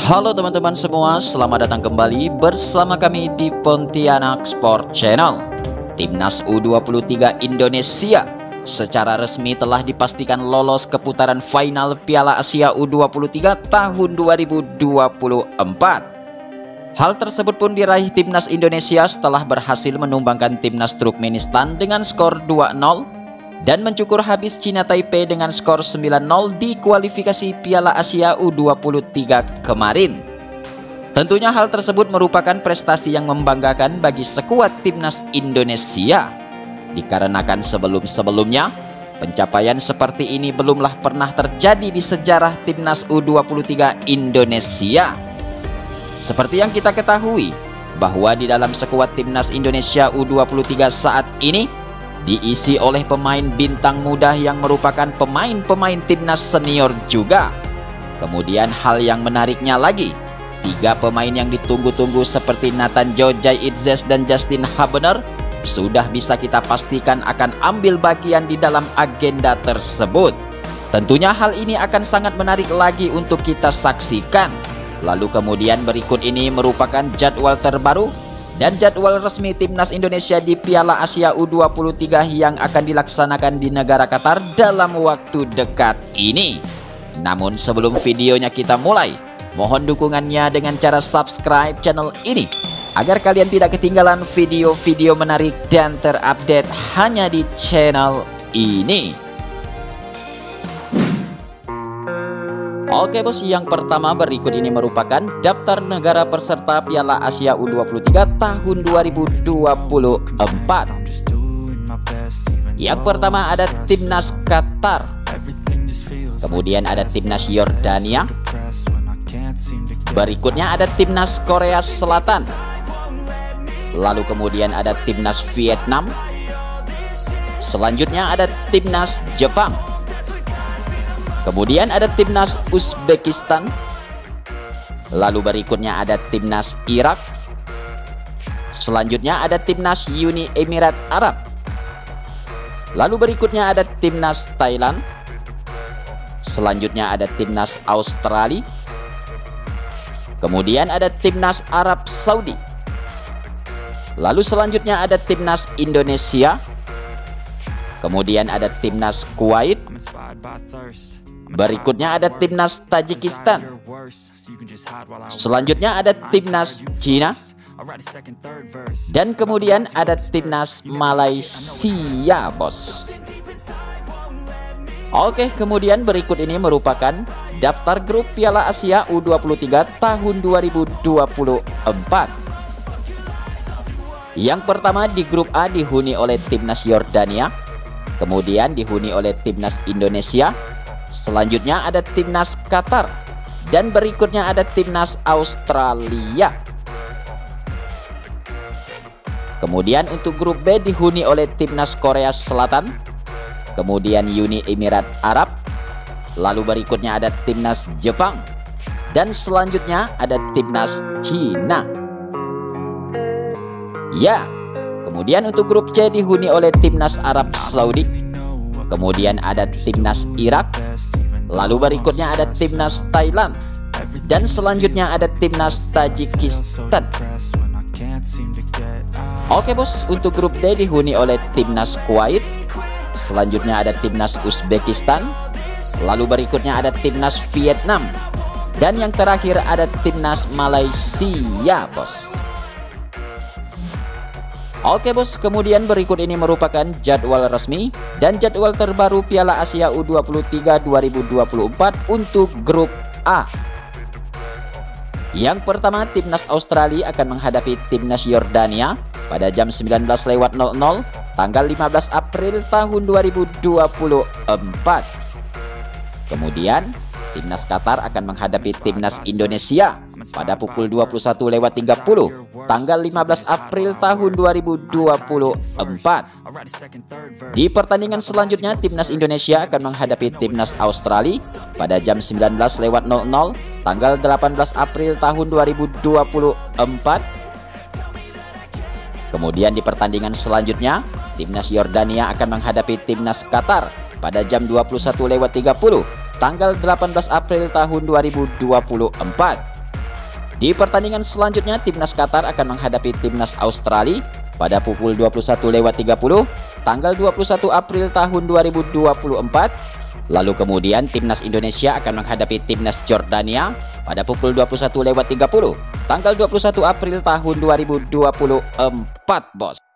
Halo teman-teman semua, selamat datang kembali bersama kami di Pontianak Sport Channel. Timnas U23 Indonesia secara resmi telah dipastikan lolos ke putaran final Piala Asia U23 tahun 2024. Hal tersebut pun diraih Timnas Indonesia setelah berhasil menumbangkan Timnas Turkmenistan dengan skor 2-0 dan mencukur habis Cina Taipei dengan skor 9-0 di kualifikasi Piala Asia U23 kemarin. Tentunya hal tersebut merupakan prestasi yang membanggakan bagi skuad Timnas Indonesia, dikarenakan sebelum-sebelumnya pencapaian seperti ini belumlah pernah terjadi di sejarah Timnas U23 Indonesia. Seperti yang kita ketahui, bahwa di dalam skuad Timnas Indonesia U23 saat ini diisi oleh pemain bintang muda yang merupakan pemain-pemain timnas senior juga. Kemudian hal yang menariknya lagi, 3 pemain yang ditunggu-tunggu seperti Nathan Joe, Jai Itzes, dan Justin Habener sudah bisa kita pastikan akan ambil bagian di dalam agenda tersebut. Tentunya hal ini akan sangat menarik lagi untuk kita saksikan. Lalu kemudian berikut ini merupakan jadwal terbaru dan jadwal resmi Timnas Indonesia di Piala Asia U23 yang akan dilaksanakan di negara Qatar dalam waktu dekat ini. Namun sebelum videonya kita mulai, mohon dukungannya dengan cara subscribe channel ini agar kalian tidak ketinggalan video-video menarik dan terupdate hanya di channel ini. Oke bos, yang pertama berikut ini merupakan daftar negara peserta Piala Asia U23 tahun 2024. Yang pertama ada Timnas Qatar, kemudian ada Timnas Yordania, berikutnya ada Timnas Korea Selatan, lalu kemudian ada Timnas Vietnam, selanjutnya ada Timnas Jepang, kemudian ada Timnas Uzbekistan, lalu berikutnya ada Timnas Irak, selanjutnya ada Timnas Uni Emirat Arab, lalu berikutnya ada Timnas Thailand, selanjutnya ada Timnas Australia, kemudian ada Timnas Arab Saudi, lalu selanjutnya ada Timnas Indonesia, kemudian ada Timnas Kuwait, berikutnya ada Timnas Tajikistan, selanjutnya ada Timnas Cina, dan kemudian ada Timnas Malaysia bos. Oke, kemudian berikut ini merupakan daftar grup Piala Asia U23 tahun 2024. Yang pertama di grup A dihuni oleh Timnas Yordania, kemudian dihuni oleh Timnas Indonesia, selanjutnya ada Timnas Qatar, dan berikutnya ada Timnas Australia. Kemudian untuk grup B dihuni oleh Timnas Korea Selatan, kemudian Uni Emirat Arab, lalu berikutnya ada Timnas Jepang, dan selanjutnya ada Timnas Cina. Ya, kemudian untuk grup C dihuni oleh Timnas Arab Saudi, kemudian ada Timnas Irak, lalu berikutnya ada Timnas Thailand, dan selanjutnya ada Timnas Tajikistan. Oke bos, untuk grup D dihuni oleh Timnas Kuwait, selanjutnya ada Timnas Uzbekistan, lalu berikutnya ada Timnas Vietnam, dan yang terakhir ada Timnas Malaysia bos. Oke bos, kemudian berikut ini merupakan jadwal resmi dan jadwal terbaru Piala Asia U23 2024 untuk grup A. Yang pertama, Timnas Australia akan menghadapi Timnas Yordania pada jam 19.00 tanggal 15 April tahun 2024. Kemudian Timnas Qatar akan menghadapi Timnas Indonesia pada pukul 21.30 tanggal 15 April tahun 2024. Di pertandingan selanjutnya Timnas Indonesia akan menghadapi Timnas Australia pada jam 19.00 tanggal 18 April tahun 2024. Kemudian di pertandingan selanjutnya Timnas Yordania akan menghadapi Timnas Qatar pada jam 21.30 tanggal 18 April tahun 2024. Di pertandingan selanjutnya, timnas Qatar akan menghadapi timnas Australia pada pukul 21.30 tanggal 21 April tahun 2024. Lalu kemudian timnas Indonesia akan menghadapi timnas Jordania pada pukul 21.30 tanggal 21 April tahun 2024, bos.